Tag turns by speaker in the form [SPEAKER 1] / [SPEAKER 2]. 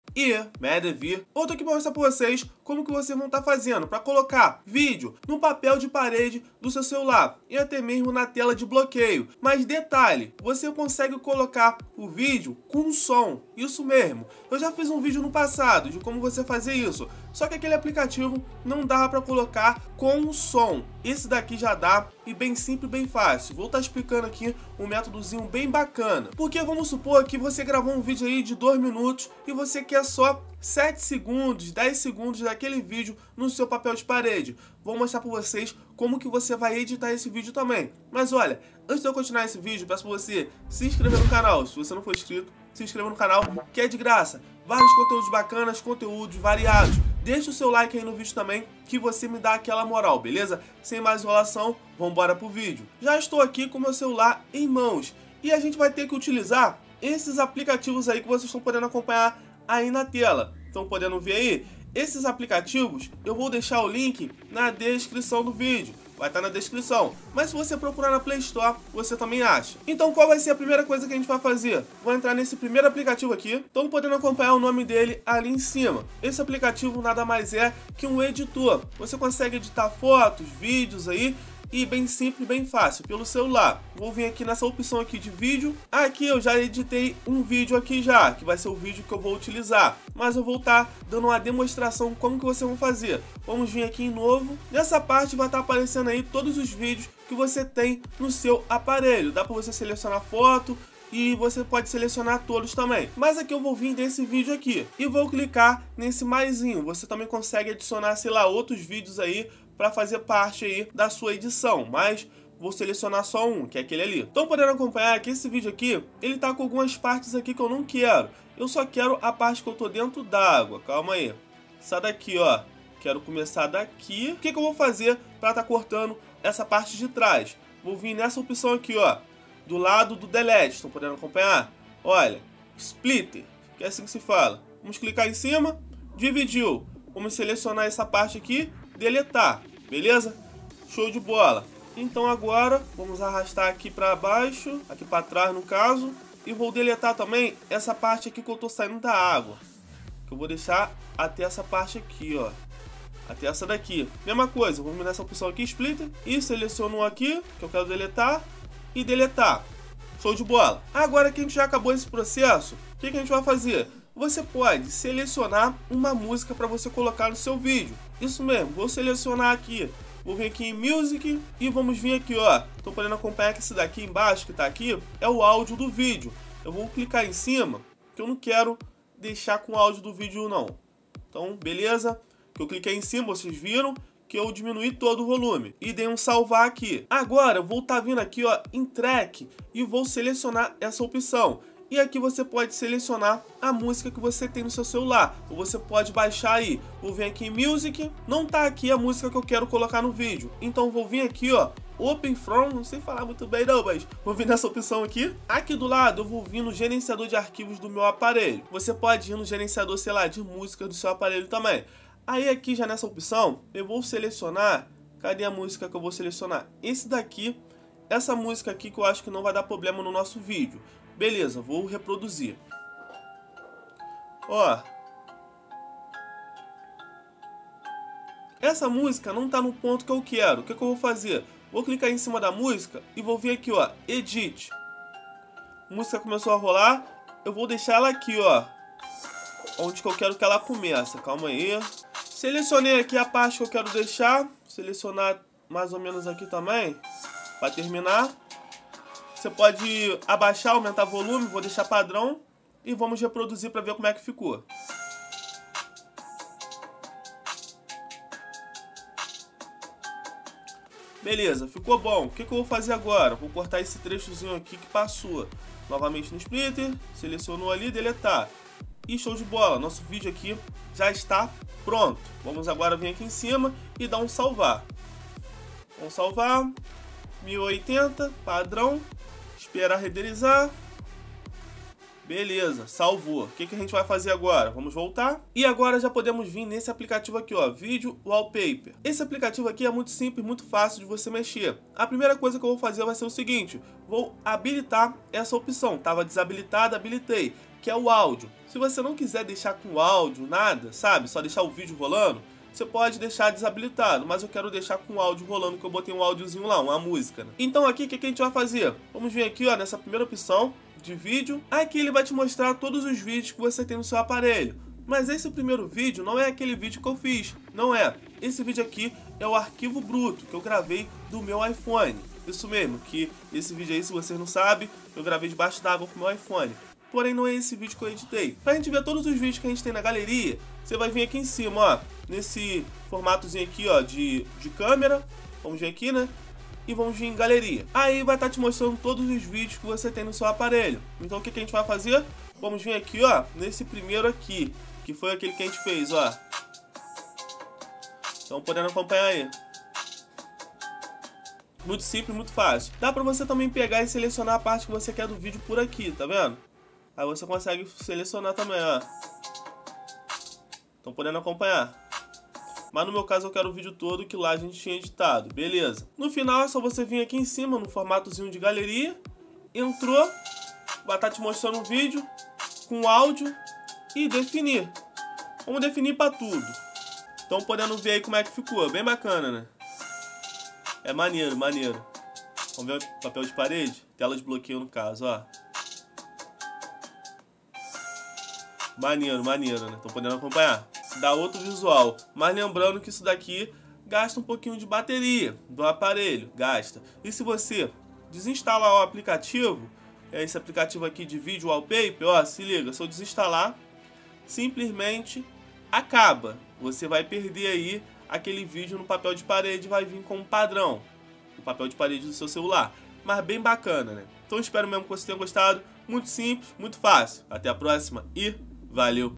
[SPEAKER 1] E, Medevi, eu tô aqui pra mostrar pra vocês como que vocês vão estar fazendo para colocar vídeo no papel de parede do seu celular e até mesmo na tela de bloqueio. Mas detalhe, você consegue colocar o vídeo com som, isso mesmo. Eu já fiz um vídeo no passado de como você fazer isso, só que aquele aplicativo não dava para colocar com som. Esse daqui já dá e bem simples, bem fácil. Vou estar explicando aqui um métodozinho bem bacana. Porque vamos supor que você gravou um vídeo aí de 2 minutos e você quer só 7 segundos, 10 segundos daquele vídeo no seu papel de parede. Vou mostrar para vocês como que você vai editar esse vídeo também. Mas olha, antes de eu continuar esse vídeo, peço para você se inscrever no canal. Se você não for inscrito, se inscreva no canal, que é de graça. Vários conteúdos bacanas, conteúdos variados. Deixa o seu like aí no vídeo também, que você me dá aquela moral, beleza? Sem mais enrolação, vamos embora pro vídeo. Já estou aqui com meu celular em mãos e a gente vai ter que utilizar esses aplicativos aí que vocês estão podendo acompanhar aí na tela. Estão podendo ver aí? Esses aplicativos eu vou deixar o link na descrição do vídeo. Vai estar na descrição. Mas se você procurar na Play Store, você também acha. Então qual vai ser a primeira coisa que a gente vai fazer? Vou entrar nesse primeiro aplicativo aqui. Estão podendo acompanhar o nome dele ali em cima. Esse aplicativo nada mais é que um editor. Você consegue editar fotos, vídeos aí. E bem simples, bem fácil, pelo celular. Vou vir aqui nessa opção aqui de vídeo. Aqui eu já editei um vídeo aqui já, que vai ser o vídeo que eu vou utilizar. Mas eu vou estar dando uma demonstração como que vocês vão fazer. Vamos vir aqui em novo. Nessa parte vai estar aparecendo aí todos os vídeos que você tem no seu aparelho. Dá para você selecionar foto e você pode selecionar todos também. Mas aqui eu vou vir desse vídeo aqui e vou clicar nesse maisinho. Você também consegue adicionar, sei lá, outros vídeos aí para fazer parte aí da sua edição, mas vou selecionar só um, que é aquele ali. Estão podendo acompanhar que esse vídeo aqui, ele tá com algumas partes aqui que eu não quero. Eu só quero a parte que eu tô dentro d'água. Calma aí. Essa daqui, ó. Quero começar daqui. O que eu vou fazer para tá cortando essa parte de trás? Vou vir nessa opção aqui, ó, do lado do delete. Estão podendo acompanhar? Olha, splitter, que é assim que se fala. Vamos clicar em cima, dividiu. Vamos selecionar essa parte aqui, deletar. Beleza? Show de bola. Então agora vamos arrastar aqui para baixo, aqui para trás no caso, e vou deletar também essa parte aqui que eu tô saindo da água, que eu vou deixar até essa parte aqui, ó, até essa daqui. Mesma coisa, vamos nessa opção aqui, splitter, e seleciono aqui que eu quero deletar e deletar. Show de bola. Agora que a gente já acabou esse processo, o que a gente vai fazer? Você pode selecionar uma música para você colocar no seu vídeo. Isso mesmo, vou selecionar aqui. Vou vir aqui em Music e vamos vir aqui, ó. Estou podendo acompanhar que esse daqui embaixo, que está aqui, é o áudio do vídeo. Eu vou clicar em cima, que eu não quero deixar com o áudio do vídeo não. Então, beleza? Que eu cliquei em cima, vocês viram que eu diminuí todo o volume. E dei um salvar aqui. Agora, eu vou estar vindo aqui, ó, em Track e vou selecionar essa opção. E aqui você pode selecionar a música que você tem no seu celular. Ou você pode baixar aí. Vou vir aqui em Music. Não tá aqui a música que eu quero colocar no vídeo. Então vou vir aqui, ó, Open From. Não sei falar muito bem não, mas vou vir nessa opção aqui. Aqui do lado eu vou vir no gerenciador de arquivos do meu aparelho. Você pode ir no gerenciador, sei lá, de música do seu aparelho também. Aí aqui já nessa opção eu vou selecionar. Cadê a música que eu vou selecionar? Esse daqui. Essa música aqui que eu acho que não vai dar problema no nosso vídeo. Beleza, vou reproduzir. Ó. Essa música não tá no ponto que eu quero. O que eu vou fazer? Vou clicar em cima da música e vou vir aqui, ó, Edit. A música começou a rolar. Eu vou deixar ela aqui, ó, onde que eu quero que ela comece. Calma aí. Selecionei aqui a parte que eu quero deixar. Selecionar mais ou menos aqui também, para terminar. Você pode abaixar, aumentar o volume, vou deixar padrão e vamos reproduzir para ver como é que ficou. Beleza, ficou bom. O que eu vou fazer agora? Vou cortar esse trechozinho aqui que passou. Novamente no splitter, selecionou ali, deletar. E show de bola, nosso vídeo aqui já está pronto. Vamos agora vir aqui em cima e dar um salvar. Vamos salvar, 1080, padrão. Esperar renderizar. Beleza, salvou. O que a gente vai fazer agora? Vamos voltar. E agora já podemos vir nesse aplicativo aqui, ó, Video Wallpaper. Esse aplicativo aqui é muito simples, muito fácil de você mexer. A primeira coisa que eu vou fazer vai ser o seguinte. Vou habilitar essa opção. Estava desabilitada, habilitei. que é o áudio. Se você não quiser deixar com áudio, nada, sabe? Só deixar o vídeo rolando, você pode deixar desabilitado, mas eu quero deixar com o áudio rolando, que eu botei um áudiozinho lá, uma música, né? Então aqui, o que a gente vai fazer? Vamos vir aqui, ó, nessa primeira opção de vídeo. Aqui ele vai te mostrar todos os vídeos que você tem no seu aparelho. Mas esse primeiro vídeo não é aquele vídeo que eu fiz, não é. Esse vídeo aqui é o arquivo bruto que eu gravei do meu iPhone. Isso mesmo, que esse vídeo aí, se vocês não sabem, eu gravei debaixo d'água com o meu iPhone. Porém, não é esse vídeo que eu editei. Pra gente ver todos os vídeos que a gente tem na galeria, você vai vir aqui em cima, ó, nesse formatozinho aqui, ó, de câmera. Vamos vir aqui, né? E vamos vir em galeria. Aí vai estar te mostrando todos os vídeos que você tem no seu aparelho. Então o que a gente vai fazer? Vamos vir aqui, ó, nesse primeiro aqui, que foi aquele que a gente fez, ó. Estão podendo acompanhar aí. Muito simples, muito fácil. Dá pra você também pegar e selecionar a parte que você quer do vídeo por aqui, tá vendo? Aí você consegue selecionar também, ó. Estão podendo acompanhar. Mas no meu caso eu quero o vídeo todo que lá a gente tinha editado. Beleza. No final é só você vir aqui em cima no formatozinho de galeria. Entrou. Vai estar te mostrando um vídeo com áudio e definir. Vamos definir para tudo. Estão podendo ver aí como é que ficou. Bem bacana, né? É maneiro, maneiro. Vamos ver o papel de parede? Tela de bloqueio no caso, ó. Maneiro, maneiro, né? Estão podendo acompanhar. Dá outro visual. Mas lembrando que isso daqui gasta um pouquinho de bateria do aparelho. Gasta. E se você desinstalar o aplicativo, esse aplicativo aqui de vídeo wallpaper, ó, se liga, se eu desinstalar, simplesmente acaba. Você vai perder aí aquele vídeo no papel de parede, vai vir como padrão. O papel de parede do seu celular. Mas bem bacana, né? Então espero mesmo que você tenha gostado. Muito simples, muito fácil. Até a próxima e valeu!